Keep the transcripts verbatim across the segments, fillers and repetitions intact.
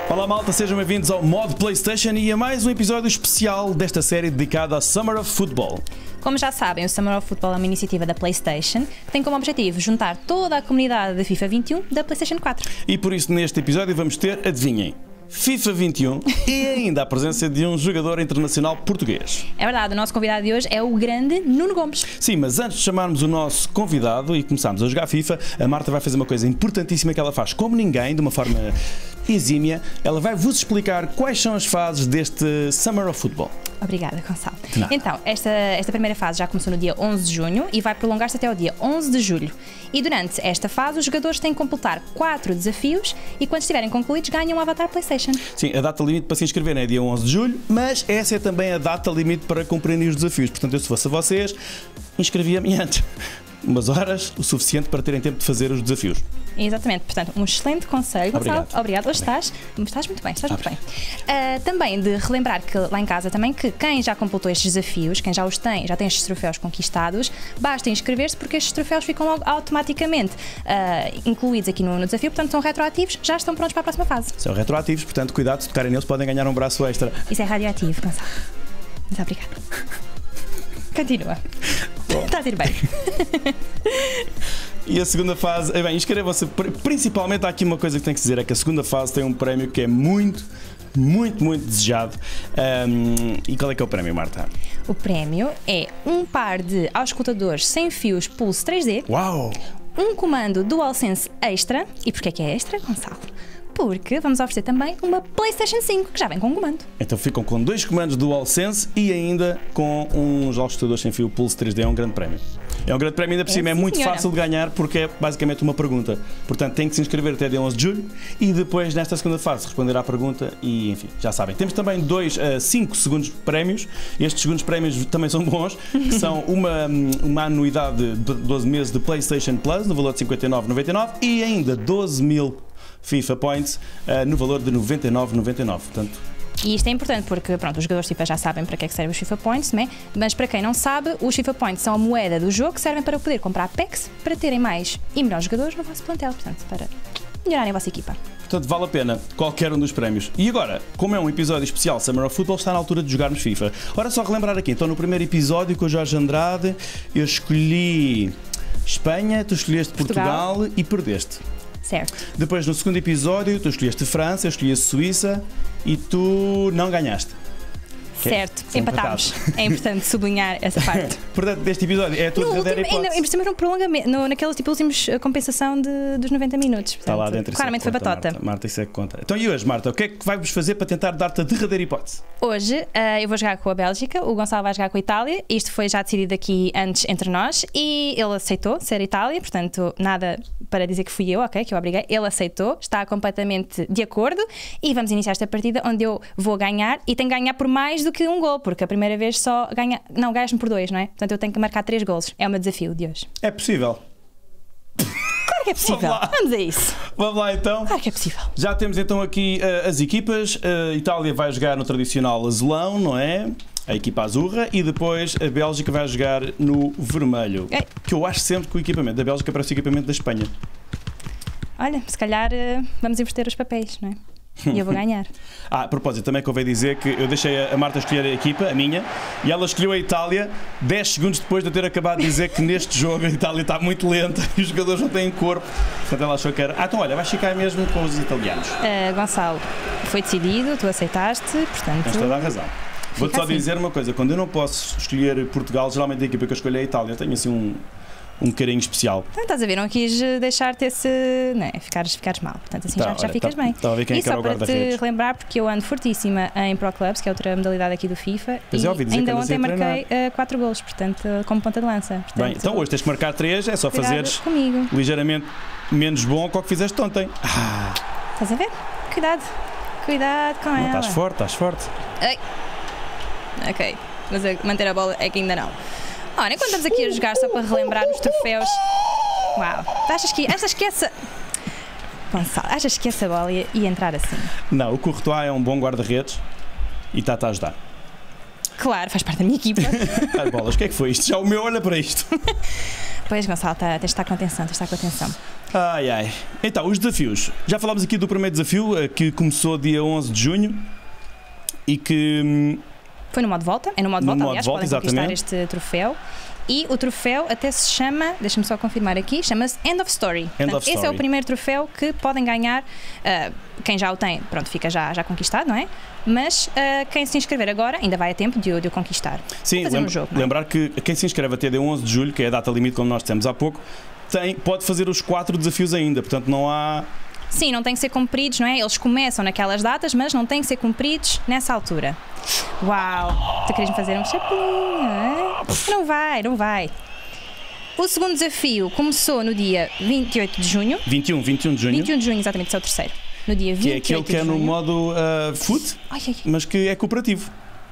Olá malta, sejam bem-vindos ao Modo PlayStation e a mais um episódio especial desta série dedicada a Summer of Football. Como já sabem, o Summer of Football é uma iniciativa da PlayStation que tem como objetivo juntar toda a comunidade da FIFA vinte e um da PlayStation quatro. E por isso neste episódio vamos ter, adivinhem, FIFA vinte e um e ainda a presença de um jogador internacional português. É verdade, o nosso convidado de hoje é o grande Nuno Gomes. Sim, mas antes de chamarmos o nosso convidado e começarmos a jogar FIFA, a Marta vai fazer uma coisa importantíssima que ela faz como ninguém, de uma forma exímia. Ela vai vos explicar quais são as fases deste Summer of Football. Obrigada, Gonçalo. Então, esta, esta primeira fase já começou no dia onze de junho e vai prolongar-se até o dia onze de julho. E durante esta fase, os jogadores têm que completar quatro desafios e quando estiverem concluídos, ganham um avatar PlayStation. Sim, a data limite para se inscreverem é dia onze de julho, mas essa é também a data limite para cumprirem os desafios. Portanto, eu, se fosse a vocês, inscrevia-me antes. Umas horas, o suficiente para terem tempo de fazer os desafios. Exatamente, portanto, um excelente conselho, Gonçalo. Obrigado. Obrigado. Hoje estás, estás muito bem, estás muito bem. Uh, também de relembrar que lá em casa também que quem já completou estes desafios, quem já os tem, já tem estes troféus conquistados, basta inscrever-se porque estes troféus ficam logo automaticamente uh, incluídos aqui no, no desafio, portanto são retroativos, já estão prontos para a próxima fase. São retroativos, portanto, cuidado, se tocarem neles podem ganhar um braço extra. Isso é radioativo, Gonçalo. Muito obrigada. Continua. Está a ir bem. E a segunda fase, bem, inscrevam-se. Principalmente há aqui uma coisa que tem que dizer, é que a segunda fase tem um prémio que é muito, muito, muito desejado. Um, e qual é que é o prémio, Marta? O prémio é um par de auscultadores sem fios Pulse três D. Uau! Um comando DualSense Extra. E porquê que é extra, Gonçalo? Porque vamos oferecer também uma PlayStation cinco, que já vem com um comando. Então ficam com dois comandos DualSense e ainda com uns auscultadores sem fio Pulse três D, é um grande prémio. É um grande prémio, ainda por cima, é, é muito senhora. fácil de ganhar porque é basicamente uma pergunta. Portanto, tem que se inscrever até dia onze de julho e depois, nesta segunda fase, responder à pergunta e, enfim, já sabem. Temos também dois a cinco segundos prémios. Estes segundos prémios também são bons, que são uma, uma anuidade de doze meses de PlayStation Plus, no valor de cinquenta e nove reais e noventa e nove centavos e ainda doze mil FIFA Points uh, no valor de noventa e nove reais e noventa e nove centavos. Portanto, e isto é importante porque, pronto, os jogadores FIFA já sabem para que é que servem os FIFA Points, não é? Mas para quem não sabe, os FIFA Points são a moeda do jogo que servem para poder comprar packs para terem mais e melhores jogadores no vosso plantel, portanto, para melhorarem a vossa equipa. Portanto, vale a pena qualquer um dos prémios. E agora, como é um episódio especial Summer of Football, está na altura de jogarmos FIFA. Ora, só relembrar aqui, então no primeiro episódio com o Jorge Andrade, eu escolhi Espanha, tu escolheste Portugal, Portugal e perdeste. Certo. Depois, no segundo episódio, tu escolheste França, eu escolhi a Suíça e tu não ganhaste. Certo, é, empatámos. É importante sublinhar essa parte. Portanto, deste episódio é a tua verdadeira hipótese. Ainda, ainda no prolongamento, no, naqueles tipo, últimos compensação de, dos noventa minutos. Portanto, está lá dentro. Claramente foi batota. Marta, Marta, isso é que conta. Então, e hoje, Marta, o que é que vais fazer para tentar dar-te a derradeira hipótese? Hoje uh, eu vou jogar com a Bélgica, o Gonçalo vai jogar com a Itália. Isto foi já decidido aqui antes entre nós e ele aceitou ser a Itália, portanto, nada para dizer que fui eu, ok, que eu obriguei. Ele aceitou, está completamente de acordo e vamos iniciar esta partida onde eu vou ganhar e tenho que ganhar por mais do que um gol, porque a primeira vez só ganha. Não, ganhas-me por dois, não é? Portanto, eu tenho que marcar três golos. É o meu desafio de hoje. É possível. Claro que é possível. Vamos, Vamos a isso. Vamos lá então. Claro que é possível. Já temos então aqui uh, as equipas. A Itália vai jogar no tradicional azulão, não é? A equipa azurra e depois a Bélgica vai jogar no vermelho. Ei. Que eu acho sempre que o equipamento da Bélgica parece o equipamento da Espanha. Olha, se calhar uh, vamos inverter os papéis, não é? E eu vou ganhar. Ah, a propósito, também convém dizer que eu deixei a Marta escolher a equipa, a minha, e ela escolheu a Itália dez segundos depois de eu ter acabado de dizer que neste jogo a Itália está muito lenta e os jogadores não têm corpo. Portanto, ela achou que era. Ah, então olha, vais ficar mesmo com os italianos. Uh, Gonçalo, foi decidido, tu aceitaste, portanto. Tens toda a razão. Vou-te só assim. dizer uma coisa: quando eu não posso escolher Portugal, geralmente a equipa que eu escolho é a Itália. Eu tenho assim um. um carinho especial. Então, estás a ver, não quis deixar-te esse... Não é? Ficares, ficares mal. Portanto, assim tá, já, já olha, ficas tá, bem. Tá a ver quem e é que era só o para te guarda-redes. relembrar, porque eu ando fortíssima em Pro Clubs, que é outra modalidade aqui do FIFA, pois e é, dizer ainda que ontem marquei uh, quatro golos, portanto, como ponta de lança. Portanto, bem, então hoje tens que marcar três, é só fazeres comigo. ligeiramente menos bom que o que fizeste ontem. Ah. Estás a ver? Cuidado. Cuidado com não, ela. Estás forte, estás forte. Ei. Ok, mas manter a bola é que ainda não. Ora, enquanto estamos aqui a jogar, só para relembrar os troféus. Uau, achas que, achas que essa. Gonçalo, achas que essa bola ia, ia entrar assim? Não, o Courtois é um bom guarda-redes e está-te a ajudar. Claro, faz parte da minha equipa. As bolas, o que é que foi isto? Já o meu olha para isto. Pois, Gonçalo, tá, tens de estar com atenção, tens de estar com atenção. Ai, ai. Então, os desafios. Já falámos aqui do primeiro desafio, que começou dia onze de junho e que... Foi no modo volta, é no modo no volta, modo aliás, volta, podem conquistar exatamente. este troféu. E o troféu até se chama, deixa-me só confirmar aqui, chama-se End of Story. End Portanto, of esse Story. é o primeiro troféu que podem ganhar. Uh, quem já o tem, pronto, fica já, já conquistado, não é? Mas uh, quem se inscrever agora ainda vai a tempo de, o- de o conquistar. Sim, Fazer um lembra- jogo, não é? lembrar que quem se inscreve até dia onze de julho, que é a data limite, como nós dissemos há pouco, tem, pode fazer os quatro desafios ainda, portanto não há... Sim, não têm que ser cumpridos, não é? Eles começam naquelas datas, mas não têm que ser cumpridos nessa altura. Uau! Tu querias-me fazer um chapinho, não é? Não vai, não vai. O segundo desafio começou no dia vinte e oito de junho. vinte e um, vinte e um de junho, vinte e um de junho, exatamente, esse é o terceiro. No dia que é vinte e aquele oito que é de no junho. modo uh, foot, Ai, ai, ai. mas que é cooperativo.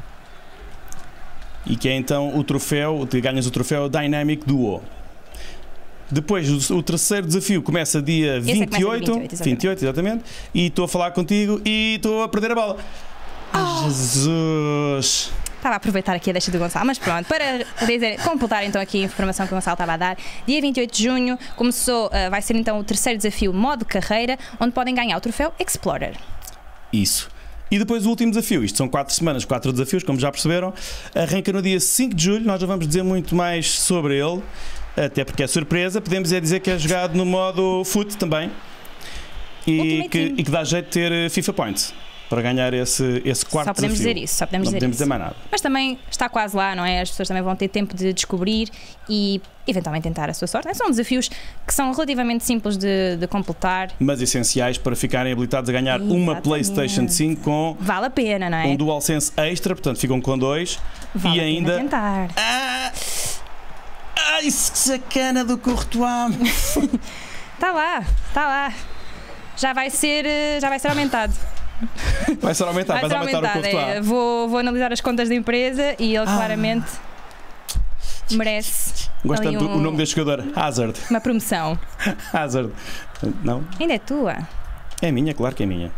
E que é então o troféu, tu ganhas o troféu Dynamic Duo. Depois, o, o terceiro desafio começa dia Esse é que vinte e oito, começa dia vinte e oito, exatamente. vinte e oito, exatamente, e estou a falar contigo e estou a perder a bola. Ai, Jesus! Estava a aproveitar aqui a deixa do Gonçalo, mas pronto, para dizer, completar então aqui a informação que o Gonçalo estava a dar, dia vinte e oito de junho começou, uh, vai ser então o terceiro desafio modo carreira, onde podem ganhar o troféu Explorer. Isso. E depois o último desafio, isto são quatro semanas, quatro desafios, como já perceberam, arranca no dia cinco de julho, nós já vamos dizer muito mais sobre ele, até porque é surpresa, podemos é dizer que é jogado no modo foot também, e Ultimate que, Team. e que dá jeito de ter FIFA Points para ganhar esse, esse quarto Só podemos desafio. dizer isso, só podemos Não dizer podemos isso. dizer mais nada. Mas também está quase lá, não é? As pessoas também vão ter tempo de descobrir e eventualmente tentar a sua sorte. São desafios que são relativamente simples de, de completar. Mas essenciais para ficarem habilitados a ganhar uma Exatamente. PlayStation cinco com Vale a pena, não é? um DualSense extra, portanto ficam com dois. Vale e a pena ainda. tentar. Ah! Ai, que sacana do Courtois! Está lá, está lá. Já vai ser, eh, já vai ser aumentado. Vai ser aumentar, Vai vais ser aumentar o aumentado. Courtois. É, vou, vou analisar as contas da empresa e ele Ah. claramente merece Gosto ali tanto do um- o nome deste jogador, Hazard. uma promoção. Hazard. Não? Ainda é tua. É minha, claro que é minha.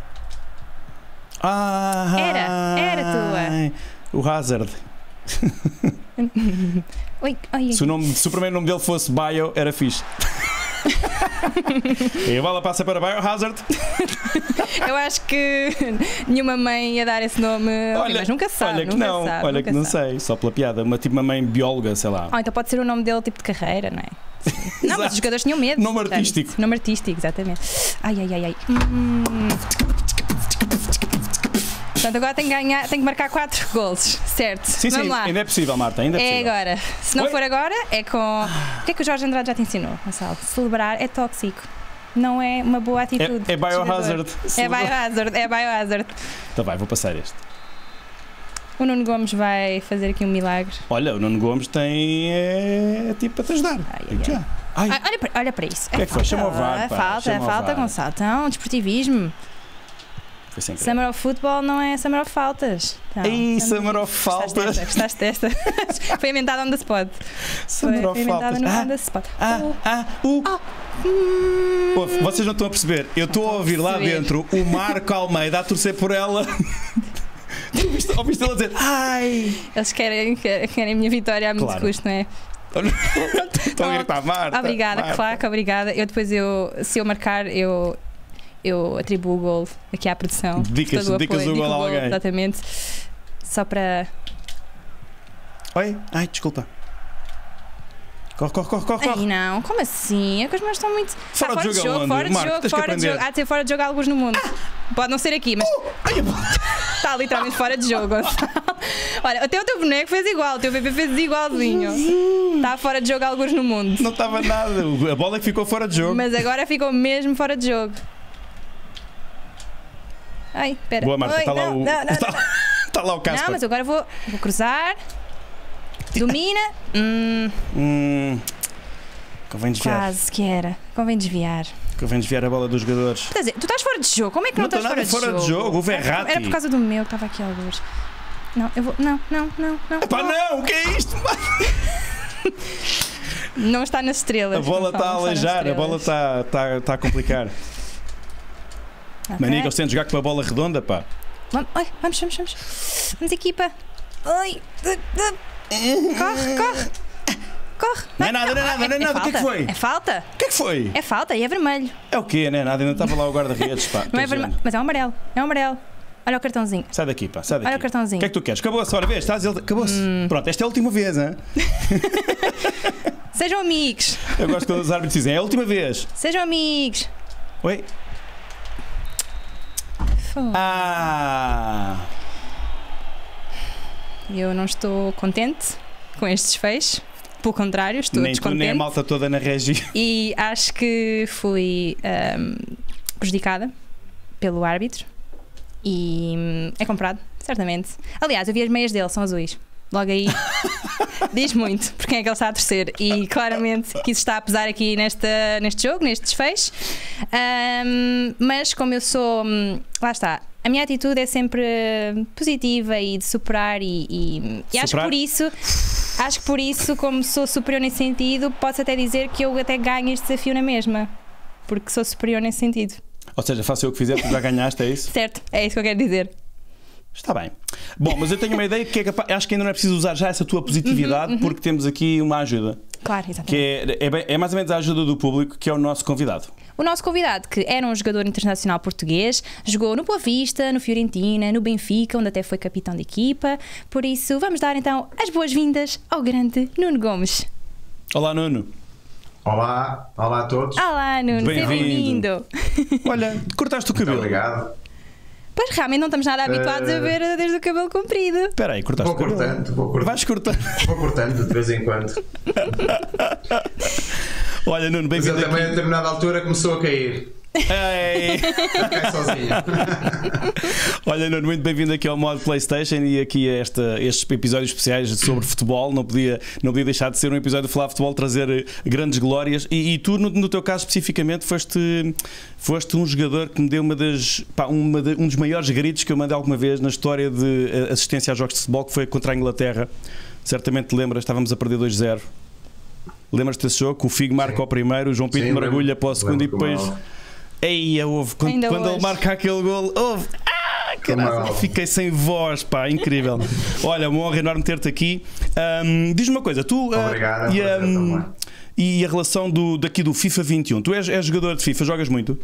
Ah, Era, era tua. O Hazard. Oi, oi. Se o, nome, se o primeiro nome dele fosse Bio, era fixe. E a bola passa para Biohazard. Eu acho que nenhuma mãe ia dar esse nome, Olha, mas nunca se sabe. olha que nunca não, se sabe, olha nunca que não se sabe. sei, só pela piada. Uma tipo uma mãe bióloga, sei lá. Oh, então pode ser o nome dele, tipo de carreira, não é? Não, mas Exato. os jogadores tinham medo. Nome portanto, artístico. Nome artístico, exatamente. Ai, ai, ai, ai. Hum. Portanto, agora tenho que ganhar, tenho que marcar quatro gols, certo? Sim, Vamos sim, lá. ainda é possível, Marta, ainda é É possível. agora. Se não Oi? for agora, é com. O que é que o Jorge Andrade já te ensinou, Gonçalo? Celebrar é tóxico. Não é uma boa atitude. É, é de jogador. Biohazard. É biohazard, é biohazard. Então vai, vou passar este. O Nuno Gomes vai fazer aqui um milagre. Olha, o Nuno Gomes tem. É, tipo para te ajudar. Ai, Digo ai, já. Ai, Ah, olha, para, olha para isso. que é que foi? Chama o V A R, É pá, falta, é chama o falta, V A R. Gonçalo. Então, desportivismo. foi sem querer. Summer of Football não é Summer of Faltas. Então, Ei, Summer of Gostaste Faltas. desta? Gostaste desta? Foi inventada on the spot. Summer Foi of inventada Faltas. no Ah, on the spot. ah, Oh, ah, uh. hum. Ouve, vocês não estão a perceber. Eu estou a ouvir lá perceber. dentro o Marco Almeida a torcer por ela. Tu ouviste, ouviste ele a dizer ai! Eles querem, querem a minha vitória a muito Claro. custo, não é? Estão a gritar, Marta. Obrigada, Marta. claro que obrigada. Eu depois, eu, se eu marcar, eu, eu atribuo o gol aqui à produção. Dicas- Todo o dicas apoio, o gol digo a o gol, alguém. exatamente. Só para. Oi? Ai, desculpa. Corre, corre, corre, corre. Ai, corre. não, como assim? É que os meus estão muito. Fora Ah, de jogo aonde? fora de Marco, jogo, tens que fora de aprender. jogo. Há de ser fora de jogo alguns no mundo. Pode não ser aqui, mas Ai, está literalmente fora de jogo, Gonçalo. Olha, até o teu boneco fez igual, o teu bebê fez igualzinho. Está fora de jogo alguns no mundo. não estava nada. A bola é que ficou fora de jogo. Mas agora ficou mesmo fora de jogo. Ai, espera. Boa, Marta. Oi, Está lá não, o. não, não, Está está lá o não, Casper. mas agora vou, vou cruzar. Domina. Hum, Hum. Convém desviar. quase que era. Convém desviar. Convém desviar a bola dos jogadores. Quer dizer, tu estás fora de jogo. Como é que não, Não estou estás nada fora, fora de jogo, o Verratti. Era por causa do meu que estava aqui alguns. Não, eu vou. Não, não, não, não. Epá, não! O que é isto? Não está nas estrelas. A bola Gonçalo, está a não nas aleijar, a bola estrelas. está, está, está a complicar. Ok. Manica, eles têm de jogar com uma bola redonda, pá. Vamos, oi, vamos, vamos, vamos. Vamos, equipa. Ai. Corre, corre. Corre. Não é nada, não é nada, não é nada. O que é que foi? É falta. O que é que foi? É falta e é vermelho. É o quê? Não é nada, ainda estava lá o guarda-redes, pá. Não é vermelho, mas é um amarelo. É um amarelo. Olha o cartãozinho. Sai daqui, pá, sai daqui. Olha o cartãozinho. O que é que tu queres? Acabou-se, ora vês, estás, acabou-se. Hum. Pronto, esta é a última vez, hein? Sejam amigos. Eu gosto quando os árbitros dizem, é a última vez. Sejam amigos. Oi? Fô. Ah! Eu não estou contente com este desfecho. Pelo contrário, estou nem descontente. Tu, nem a malta toda na regi. E acho que fui um, prejudicada pelo árbitro. E hum, é comprado, certamente. Aliás, eu vi as meias dele, são azuis. Logo aí diz muito por quem é que ele está a torcer. E claramente que isso está a pesar aqui nesta, neste jogo, neste desfecho. Um, mas como eu sou. Lá está. A minha atitude é sempre positiva e de superar. E, e, e acho que por isso. Acho que por isso, como sou superior nesse sentido, posso até dizer que eu até ganho este desafio na mesma. Porque sou superior nesse sentido. Ou seja, faça eu o que fizer, tu já ganhaste, é isso? Certo, é isso que eu quero dizer. Está bem. Bom, mas eu tenho uma ideia que é capaz, acho que ainda não é preciso usar já essa tua positividade, uhum, uhum. porque temos aqui uma ajuda. Claro, exatamente. Que é, é, é mais ou menos a ajuda do público, que é o nosso convidado. O nosso convidado, que era um jogador internacional português, jogou no Boa Vista, no Fiorentina, no Benfica, onde até foi capitão de equipa. Por isso, vamos dar então as boas-vindas ao grande Nuno Gomes. Olá, Nuno. Olá, olá a todos. Olá, Nuno, seja bem-vindo. Olha, cortaste o cabelo. Muito obrigado. Pois realmente não estamos nada habituados uh... a ver desde o cabelo comprido. Espera aí, cortaste vou o cabelo. Cortando, vou cortando. Vais cortando. Vou cortando de vez em quando. Olha, Nuno, bem-vindo. Mas ele também a determinada altura começou a cair. Ei. Cai sozinho. Olha, Nuno, muito bem-vindo aqui ao Modo PlayStation e aqui a esta, estes episódios especiais sobre futebol. Não podia, não podia deixar de ser um episódio de falar de futebol, trazer grandes glórias. E, e tu, no, no teu caso especificamente, foste, foste um jogador que me deu uma das, pá, uma de, um dos maiores gritos que eu mandei alguma vez na história de assistência a jogos de futebol, que foi contra a Inglaterra. Certamente te lembras, estávamos a perder dois zero. Lembras-te desse jogo? Que o Figo marca ao primeiro, o João Pinto mergulha para o segundo e depois. Ei, houve, quando, quando ele marca aquele golo, houve. Ah, caralho, fiquei sem voz, pá, incrível. Olha, uma honra enorme ter-te aqui. Um, Diz-me uma coisa, tu. Obrigado. Uh, e, um, e a relação do, daqui do FIFA vinte e um? Tu és, és jogador de FIFA, jogas muito?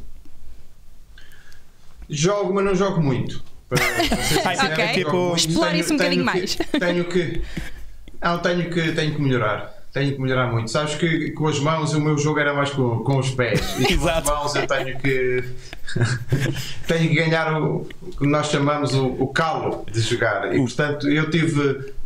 Jogo, mas não jogo muito. Para, para ser ok, tipo... explore isso um bocadinho mais. Tenho que. Não, tenho que, tenho que melhorar. Tenho que melhorar muito. Sabes que com as mãos o meu jogo era mais com, com os pés. E com as mãos eu tenho que tenho que ganhar o que nós chamamos o, o calo de jogar. E portanto eu tive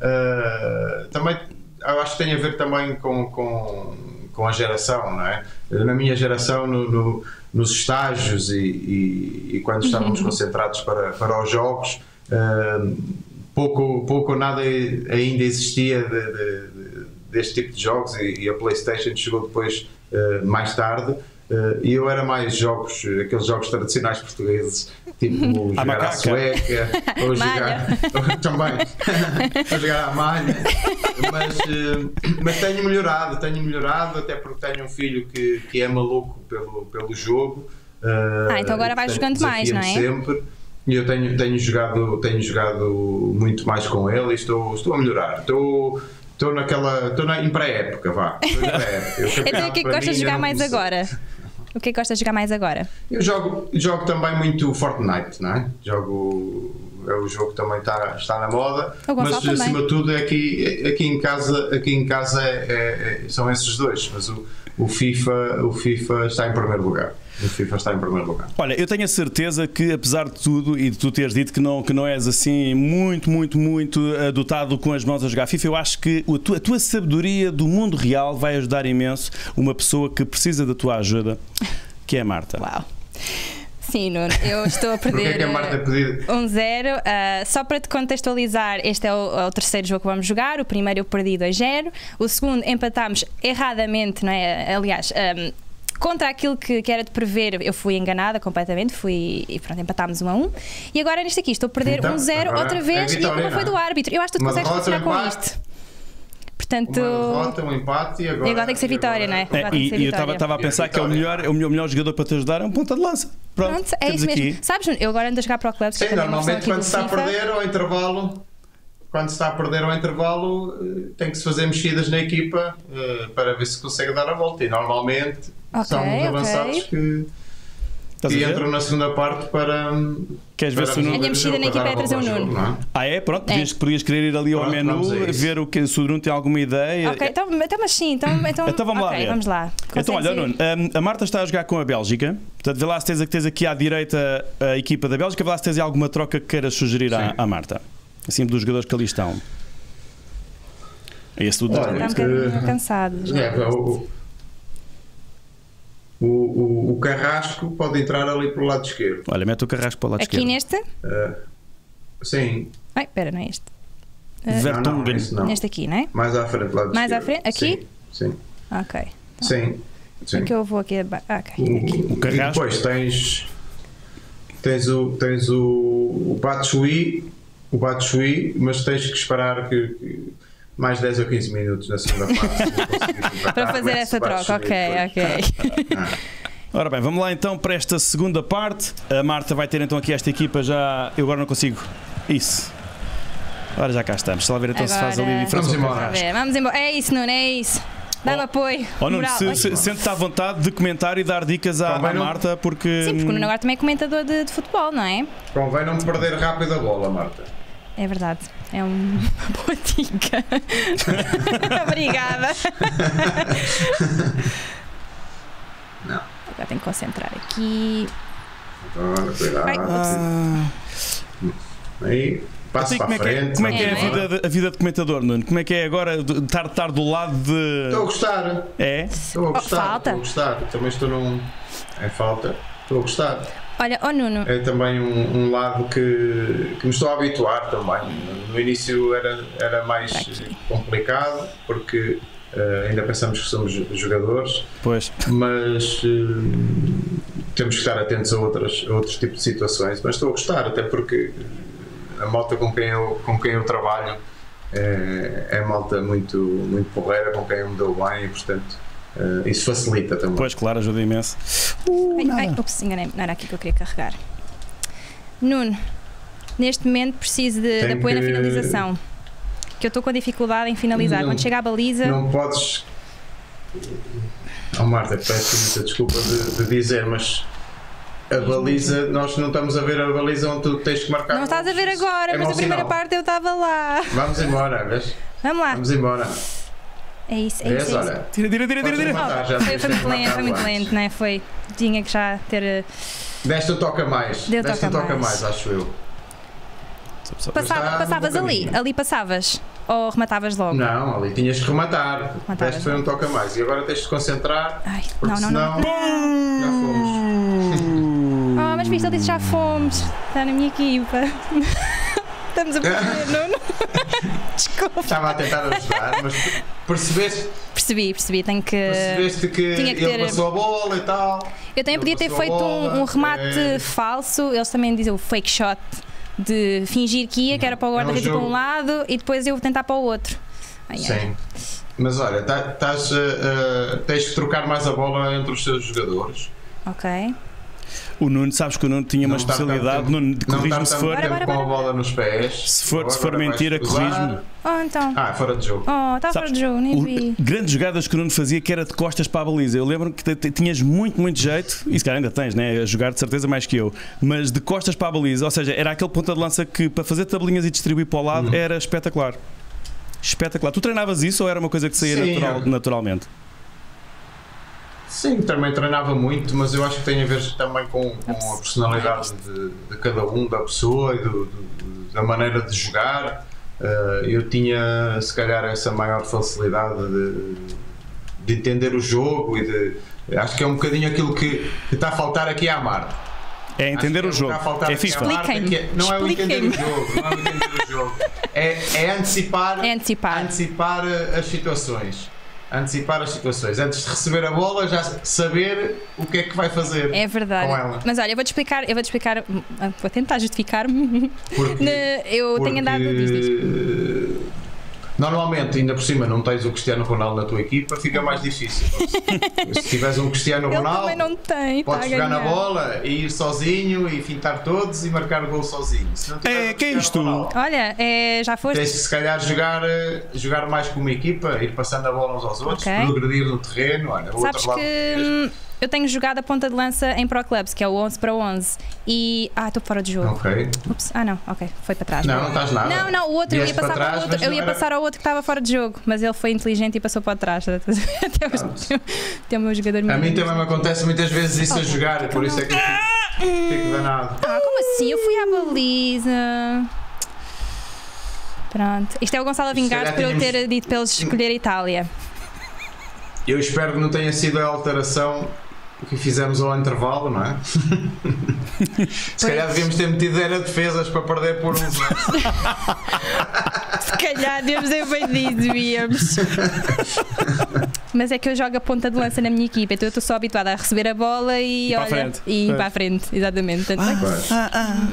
uh, também, eu acho que tem a ver também com, com, com a geração, não é? Na minha geração, no, no, nos estágios e, e, e quando estávamos concentrados para, para os jogos, uh, pouco, pouco ou nada ainda existia de, de, deste tipo de jogos e, e a PlayStation chegou depois uh, mais tarde uh, e eu era mais jogos, aqueles jogos tradicionais portugueses, tipo a jogar macaca. à sueca ou jogar também ou jogar à malha, mas, uh, mas tenho melhorado, tenho melhorado até porque tenho um filho que, que é maluco pelo, pelo jogo. Uh, ah, então agora vais jogando mais, não é? Sempre. E eu tenho, tenho, jogado, tenho jogado muito mais com ele e estou, estou a melhorar. Estou Estou naquela. Estou na, em pré-época, vá. Pré-época. Então o que é que gostas de jogar mais agora? O que é que gostas de jogar mais agora? Eu jogo, jogo também muito Fortnite, não é? Jogo. É o jogo que também está, está na moda. Mas também. Acima de tudo, aqui, aqui em casa, aqui em casa é, é, é, são esses dois. Mas o, o, FIFA, o FIFA está em primeiro lugar. O FIFA está em primeiro lugar. Olha, eu tenho a certeza que, apesar de tudo, e de tu teres dito que não, que não és assim muito, muito, muito dotado com as mãos a jogar FIFA, eu acho que a tua, a tua sabedoria do mundo real vai ajudar imenso uma pessoa que precisa da tua ajuda, que é a Marta. Uau! Sim, Nuno, eu estou a perder que é que a um zero. Uh, só para te contextualizar, este é o, é o terceiro jogo que vamos jogar. O primeiro eu perdi dois zero. O segundo empatámos erradamente, não é? Aliás, um, contra aquilo que, que era de prever, eu fui enganada completamente, fui e pronto, empatámos um a um. E agora neste aqui estou a perder então, um zero outra vez é e a culpa foi do árbitro. Eu acho que tu consegues funcionar com isto. Portanto, uma derrota, um empate e agora, e agora tem que ser vitória, agora, não é? é e e eu estava a pensar que é o melhor, o melhor jogador para te ajudar é um ponta de lança. Pronto, Pronto é isso aqui. mesmo. Sabes, eu agora ando a jogar para o clube. Sim, normalmente quando se está a perder ao intervalo. quando se está a perder ao intervalo, tem que se fazer mexidas na equipa uh, para ver se consegue dar a volta. E normalmente okay, são os avançados okay. que, que entram na segunda parte para. Queres ver se o Nuno. A minha mexida na equipa é trazer o Nuno. Jogo, é? Ah, é? Pronto, é. Podias, podias querer ir ali ao Pronto, menu, ver o que se o Nuno tem alguma ideia. Ok, então, então mas sim, então, então, então vamos okay, lá. Vamos lá. Então, olha, Nuno, a Marta está a jogar com a Bélgica. Portanto, vê lá se tens, tens aqui à direita a equipa da Bélgica, vê lá se tens alguma troca que queiras sugerir à, à Marta. Assim, dos jogadores que ali estão. É esse tudo. Está um bocadinho cansado. É, o, o, o, o Carrasco pode entrar ali para o lado esquerdo. Olha, mete o Carrasco para o lado aqui esquerdo. Aqui neste? Uh, sim. Ai, espera, não é este. Uh, Vertonghen. Não, não, neste aqui, não é? Mais à frente, lado Mais esquerdo. à frente? Aqui? Sim. sim. Ok. Sim. sim. Aqui eu vou aqui. Ah, okay. o, aqui. O Carrasco. E depois tens, tens, o, tens o, o Batshuayi, o Batshuayi, mas tens que esperar que, que mais dez ou quinze minutos na segunda parte para fazer essa troca, ok, ok. Ah. Ora bem, vamos lá então para esta segunda parte. A Marta vai ter então aqui esta equipa já. Eu agora não consigo. Isso. Ora, já cá estamos. Deixa lá ver então agora... se faz ali a diferença. Vamos embora. Ver, vamos embora. É isso, Nuno, é isso. Dá-me oh, apoio. Oh, Nuno, se, se, sente-te à vontade de comentar e dar dicas à, à Marta, porque. Sim, porque o Nuno agora também é comentador de, de futebol, não é? Convém não perder rápido a bola, Marta. É verdade. É uma boa dica. Obrigada. Não. Agora tenho que concentrar aqui. Agora, cuidado. Ah. Aí, passo assim, para a frente. Como é que é, como é, que é a, vida de, a vida de comentador, Nuno? Como é que é agora de estar, estar do lado de. Estou a gostar. É? Estou a gostar. Oh, falta. Estou a gostar. Também estou num. É falta. Estou a gostar. Olha, oh Nuno. É também um, um lado que, que me estou a habituar também. No início era, era mais complicado, porque uh, ainda pensamos que somos jogadores. Pois. Mas uh, temos que estar atentos a, outras, a outros tipos de situações. Mas estou a gostar, até porque a malta com quem eu, com quem eu trabalho é, é malta muito, muito porreira, com quem eu me dou bem e, portanto. Uh, isso facilita também. Pois, claro, ajuda imenso. Uh, ai, ai, ups, enganei, não era aqui que eu queria carregar. Nuno, neste momento preciso de, de apoio que... na finalização. Que eu estou com dificuldade em finalizar. Não, quando chega à baliza. Não podes. Oh, Marta, peço muita desculpa de, de dizer, mas a baliza, nós não estamos a ver a baliza onde tu tens que marcar. Não estás a ver agora, é mas a primeira sinal. parte eu estava lá. Vamos embora, vês? Vamos lá. Vamos embora. É isso, é isso. É olha, tira, tira, tira, tira, tira. Matar, oh, foi, foi muito lento, foi muito lento, não é? Foi. Tinha que já ter. Deste um toca mais. Deu Deste um toca mais. mais, acho eu. Passava, passavas ali, ali passavas? Ou rematavas logo? Não, ali tinhas que rematar. Matavas. Deste foi um toca mais. E agora tens de concentrar. Ai, não, não, senão, não. Já fomos. Oh, mas viste, ele disse já fomos. Está na minha equipa. Estamos a perder, Nuno. Desculpa. Estava a tentar ajudar, mas percebeste? Percebi, percebi. Tenho que. Percebeste que, tinha que ele ter... passou a bola e tal. Eu também podia ter feito um, um remate é... falso. Eles também dizem o fake shot, de fingir que ia, que era para o guarda-redes é um para um lado e depois eu tentar para o outro. Ai, Sim. Ai. Mas olha, tá, tás, uh, uh, tens que trocar mais a bola entre os seus jogadores. Ok. O Nuno, sabes que o Nuno tinha não uma especialidade, Nuno, corrige-me se for. Bora, bora, bora. Com a bola nos pés. Se for, agora, se for mentira, corrige-me. Oh, então. Ah, fora de jogo. Oh, está fora de jogo, nem vi. Grandes jogadas que o Nuno fazia que era de costas para a baliza. Eu lembro que tinhas muito, muito jeito, e se calhar ainda tens, né? A jogar de certeza mais que eu, mas de costas para a baliza, ou seja, era aquele ponta de lança que para fazer tabelinhas e distribuir para o lado uhum. era espetacular. Espetacular. Tu treinavas isso ou era uma coisa que saía natural, naturalmente? Sim, também treinava muito, mas eu acho que tem a ver também com, com a personalidade de, de cada um, da pessoa e do, do, da maneira de jogar. Uh, eu tinha, se calhar, essa maior facilidade de, de entender o jogo e de. Acho que é um bocadinho aquilo que, que está a faltar aqui à Marta. É entender o jogo. É FIFA. É, não é o entender o jogo, não é o entender o jogo. É, é antecipar, é antecipar. antecipar as situações. Antecipar as situações, antes de receber a bola já saber o que é que vai fazer. É verdade. Com ela. Mas olha, eu vou-te explicar, eu vou-te explicar, vou tentar justificar-me. Porque, eu porque tenho andado diz, diz. Normalmente, ainda por cima, não tens o Cristiano Ronaldo na tua equipa, fica mais difícil. Se tiveres um Cristiano Ronaldo, não tem, podes jogar na bola e ir sozinho e fintar todos e marcar o gol sozinho. Se não é, que é isto? Ronaldo, olha, é, já foste. Tens de se calhar jogar, jogar mais como equipa, ir passando a bola uns aos outros, okay. progredir no terreno. Olha, sabes que eu tenho jogado a ponta de lança em Pro Clubs, que é o onze para onze. E. Ah, estou fora de jogo. Ok. Ups. Ah, não, ok, foi para trás. Não, não estás nada. Não, não, o outro, eu ia, passar, trás, para o outro, eu ia era... passar ao outro que estava fora de jogo, mas ele foi inteligente e passou para trás. Até o meu jogador. A mim também me acontece muitas vezes isso oh, a jogar, por isso é que eu fico, fico danado. Ah, como assim? Eu fui à baliza. Pronto. Isto é o Gonçalo a vingar por eu ter dito para eles escolher a Itália. Eu espero que não tenha sido a alteração que fizemos ao intervalo, não é? Se calhar devíamos ter metido era defesas para perder por uns. Se calhar devíamos ter feito isso, devíamos. Mas é que eu jogo a ponta de lança na minha equipa, então eu estou só habituada a receber a bola e, e olha, para a frente. E é. para a frente, exatamente. Portanto, ah, ah, ah.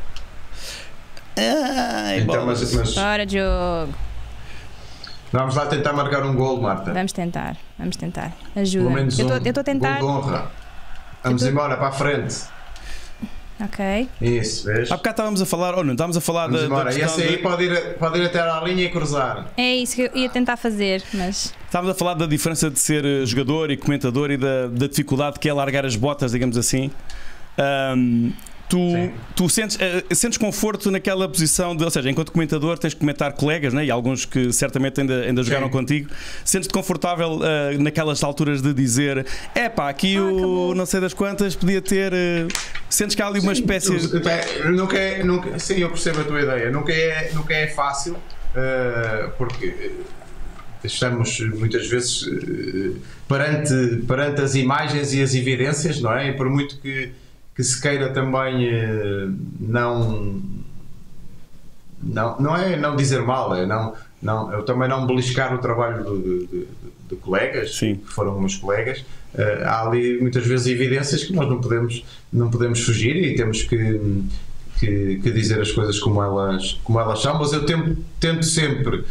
Ai, então, mas, mas... Fora de jogo. Vamos lá tentar marcar um golo, Marta. Vamos tentar, vamos tentar. Ajuda. Pelo menos eu um estou a tentar. Gol de honra. Vamos tô... embora, para a frente. Ok. Isso, vês? Há bocado estávamos a falar, ou não, estávamos a falar Vamos da, embora. da E esse aí de... pode, ir, pode ir até à linha e cruzar. É isso que eu ia tentar fazer, mas... Estávamos a falar da diferença de ser jogador e comentador e da, da dificuldade que é largar as botas, digamos assim. Um, tu, tu sentes, uh, sentes conforto naquela posição de, ou seja, enquanto comentador tens que comentar colegas, né, e alguns que certamente ainda, ainda jogaram Sim. contigo. Sentes-te confortável uh, naquelas alturas de dizer é pá, aqui ah, o acabou. Não sei das quantas podia ter. Uh, sentes que há ali uma sim, espécie de. Nunca é, nunca, sim, eu percebo a tua ideia. Nunca é, nunca é fácil, uh, porque estamos muitas vezes uh, perante, perante as imagens e as evidências, não é? E por muito que que se queira também eh, não, não não é não dizer mal, é não, não, eu também não beliscar o trabalho de, de, de colegas, Sim. que foram meus colegas. Uh, há ali muitas vezes evidências que nós não podemos, não podemos fugir e temos que, que, que dizer as coisas como elas, como elas são, mas eu tento, tento sempre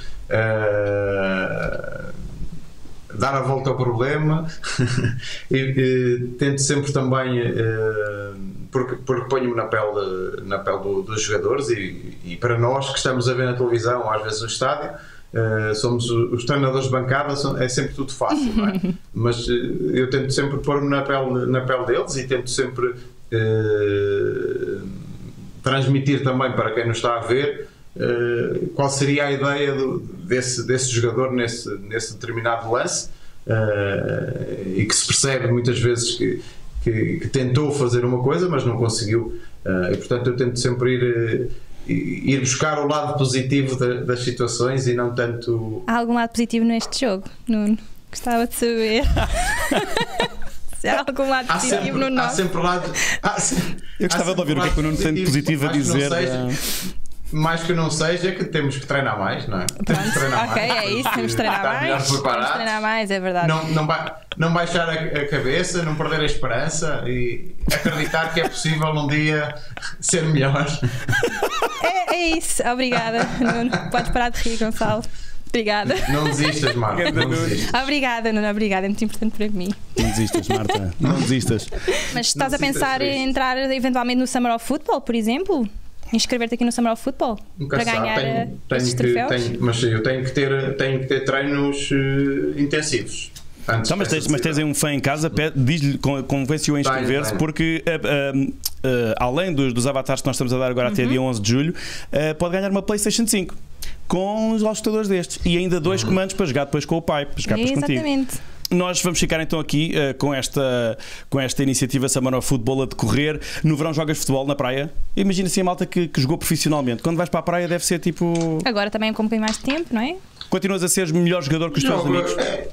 uh, dar a volta ao problema e, e tento sempre também uh, porque, porque ponho-me na pele, na pele do, dos jogadores e, e para nós que estamos a ver na televisão, às vezes no estádio, uh, somos os treinadores de bancada, é sempre tudo fácil, não é? Mas uh, eu tento sempre pôr-me na pele, na pele deles e tento sempre uh, transmitir também para quem nos está a ver Uh, qual seria a ideia do, desse, desse jogador nesse, nesse determinado lance uh, e que se percebe muitas vezes que, que, que tentou fazer uma coisa mas não conseguiu uh, e portanto eu tento sempre ir, uh, ir buscar o lado positivo da, das situações e não tanto... Há algum lado positivo neste jogo, Nuno? Gostava de saber. Se há algum lado há positivo sempre, no nosso. Há sempre lado, há sempre, eu gostava de ouvir o que é que o Nuno tem de positivo a dizer. Mais que não seja que temos que treinar mais, não é? Pronto, temos que treinar ok, mais, é isso, temos que treinar mais. Temos que treinar mais, é verdade. Não, não, ba não baixar a, a cabeça, não perder a esperança e acreditar que é possível um dia ser melhor. É, é isso, obrigada, Nuno. Podes parar de rir, Gonçalo. Obrigada. Não desistas, Marta. Não desistas. Obrigada, Nuno, obrigada, é muito importante para mim. Não desistas, Marta, não desistas. Mas estás a pensar em entrar eventualmente no Summer of Football, por exemplo? Inscrever-te aqui no Summer of Football? Nunca para sabe. ganhar tenho, tenho esses que, troféus? tenho, mas eu tenho que ter, tenho que ter treinos uh, intensivos. Então, mas, tens, mas tens aí um fã em casa, diz-lhe, convence-o a inscrever-se, porque uh, uh, uh, além dos, dos avatares que nós estamos a dar agora até uhum. dia onze de julho, uh, pode ganhar uma PlayStation cinco com os ajustadores destes e ainda dois uhum. comandos para jogar depois com o pai, para jogar depois contigo. Exatamente. Nós vamos ficar então aqui uh, com, esta, com esta iniciativa Summer of Football a decorrer. No verão jogas futebol na praia? Imagina assim a malta que, que jogou profissionalmente. Quando vais para a praia deve ser tipo... Agora também com um bocadinho mais de tempo, não é? Continuas a ser o melhor jogador que os teus amigos?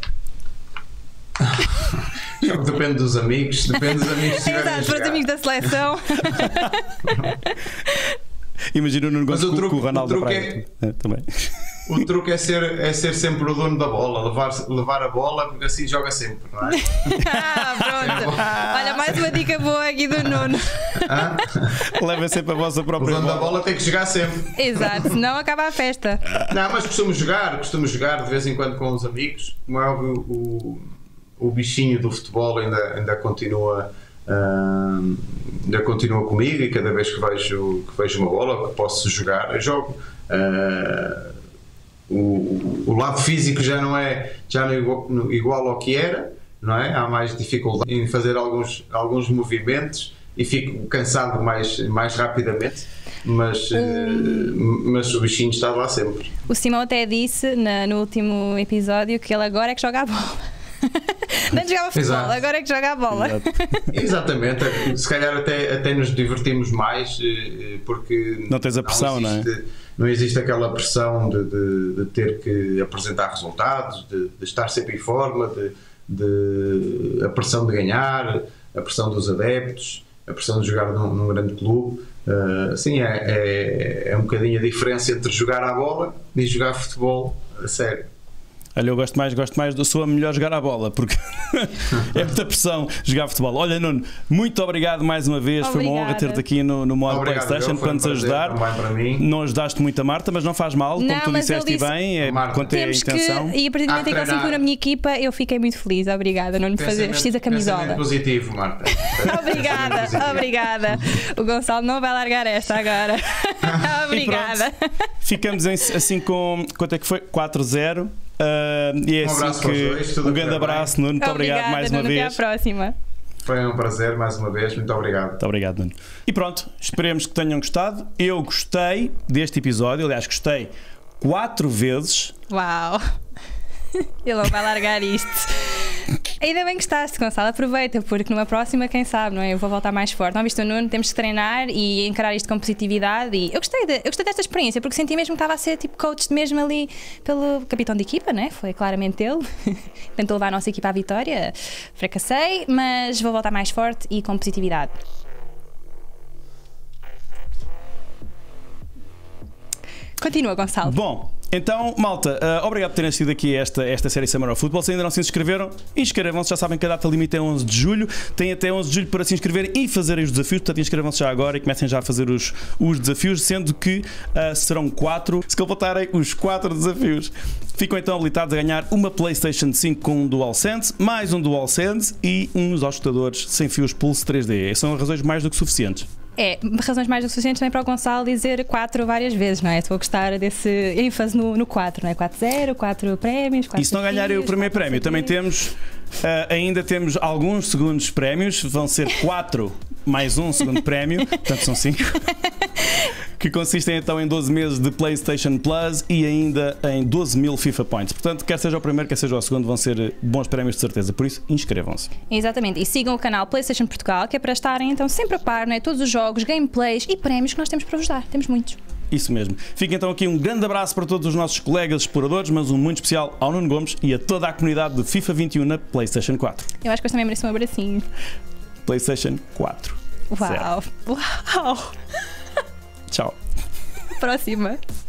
Depende dos amigos. Depende dos amigos que Exato, para os amigos da seleção. Imagina o Nuno Gomes com o Ronaldo na praia. É... É, também. O truque é ser, é ser sempre o dono da bola, levar, levar a bola, porque assim joga sempre, não é? Ah, pronto. É Olha, mais uma dica boa aqui do Nuno. Ah? Leva sempre a vossa própria bola. O dono bola. da bola tem que jogar sempre. Exato, senão acaba a festa. Não, mas costumo jogar, costumo jogar de vez em quando com os amigos. Como é óbvio, o, o bichinho do futebol ainda, ainda continua. Uh, ainda continua comigo e cada vez que vejo, que vejo uma bola que posso jogar, eu jogo. Uh, o, o lado físico já não é, já não é igual, igual ao que era, não é? Há mais dificuldade em fazer alguns, alguns movimentos e fico cansado mais, mais rapidamente, mas, um, mas o bichinho está lá sempre. O Simão até disse na, no último episódio que ele agora é que joga a bola. Não jogava futebol, Exato. Agora é que joga a bola. Exato. Exatamente, se calhar até, até nos divertimos mais porque não tens a pressão, não existe, não é? Não existe aquela pressão de, de, de ter que apresentar resultados, de, de estar sempre em forma, de, de, a pressão de ganhar, a pressão dos adeptos, a pressão de jogar num, num grande clube. Uh, sim, é, é, é um bocadinho a diferença entre jogar à bola e jogar futebol a sério. Olha, eu gosto mais, gosto mais, sou a melhor jogar a bola, porque é muita pressão jogar futebol. Olha, Nuno, muito obrigado mais uma vez, Obrigada. Foi uma honra ter-te aqui no, no modo Obrigado, PlayStation para nos ajudar. Não ajudaste muito a Marta, mas não faz mal, não, como tu disseste disse, bem, é quanto é a intenção. Que, e a partir do momento em que ele se inclui na minha equipa, eu fiquei muito feliz. Obrigada, Nuno, por fazer vestir a camisola. Positivo, Marta. Obrigada, positivo. Obrigada. O Gonçalo não vai largar esta agora. Obrigada. Ficamos assim com, quanto é que foi? quatro a zero. Uh, e é um assim abraço que dois, um grande abraço, Nuno. Muito Obrigada, obrigado mais Nuno, uma vez. Até à próxima. Foi um prazer mais uma vez. Muito obrigado. Muito obrigado, Nuno. E pronto, esperemos que tenham gostado. Eu gostei deste episódio. Aliás, gostei quatro vezes. Uau! Ele não vai largar isto. Ainda bem que gostaste, Gonçalo. Aproveita, porque numa próxima, quem sabe, não é? Eu vou voltar mais forte. Não viste o Nuno? Temos que treinar e encarar isto com positividade. E eu gostei, de, eu gostei desta experiência, porque senti mesmo que estava a ser tipo coach mesmo ali pelo capitão de equipa, né? Foi claramente ele. Tentou levar a nossa equipa à vitória. Fracassei, mas vou voltar mais forte e com positividade. Continua, Gonçalo. Bom, então, malta, uh, obrigado por terem assistido aqui esta, esta série Summer of Football. Se ainda não se inscreveram, inscrevam-se. Já sabem que a data limite é onze de julho. Têm até onze de julho para se inscreverem e fazerem os desafios. Portanto, inscrevam-se já agora e comecem já a fazer os, os desafios, sendo que uh, serão quatro, se completarem os quatro desafios. Ficam então habilitados a ganhar uma PlayStation cinco com um DualSense, mais um DualSense e uns auscultadores sem fios Pulse três D. São razões mais do que suficientes. É, razões mais do que suficientes também para o Gonçalo dizer quatro várias vezes, não é? Estou a gostar desse ênfase no, no quatro, não é? quatro zero, quatro prémios, quatro. E se não ganharem o primeiro prémio, também temos, uh, ainda temos alguns segundos prémios, vão ser quatro mais um segundo prémio, portanto são cinco, que consistem então em doze meses de PlayStation Plus e ainda em doze mil FIFA Points. Portanto, quer seja o primeiro, quer seja o segundo, vão ser bons prémios de certeza, por isso inscrevam-se. Exatamente, e sigam o canal PlayStation Portugal, que é para estarem então sempre a par, não é? Todos os jogos, gameplays e prémios que nós temos para vos dar, temos muitos. Isso mesmo. Fica então aqui um grande abraço para todos os nossos colegas exploradores, mas um muito especial ao Nuno Gomes e a toda a comunidade de FIFA vinte e um na PlayStation quatro. Eu acho que eu também mereço um abracinho. PlayStation quatro. Uau! Zero. Uau! Tchau. Próxima.